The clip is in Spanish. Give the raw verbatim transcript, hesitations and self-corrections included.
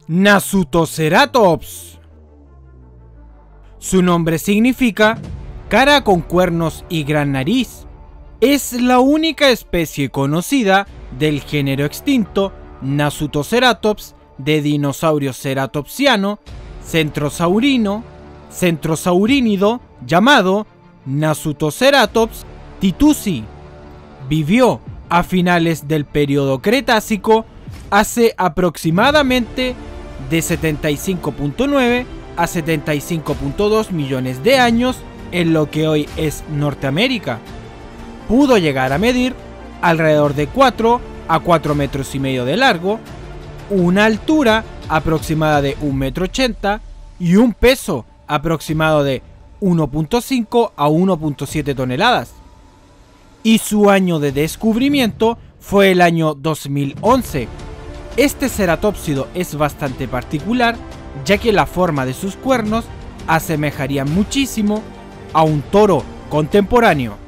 Nasutoceratops. Su nombre significa cara con cuernos y gran nariz. Es la única especie conocida del género extinto Nasutoceratops de dinosaurio ceratopsiano centrosaurino centrosaurínido llamado Nasutoceratops titusi. Vivió a finales del período Cretácico hace aproximadamente de setenta y cinco punto nueve a setenta y cinco punto dos millones de años en lo que hoy es Norteamérica. Pudo llegar a medir alrededor de cuatro a cuatro metros y medio de largo, una altura aproximada de un metro ochenta y un peso aproximado de uno punto cinco a uno punto siete toneladas. Y su año de descubrimiento fue el año dos mil once. Este ceratópsido es bastante particular, ya que la forma de sus cuernos asemejaría muchísimo a un toro contemporáneo.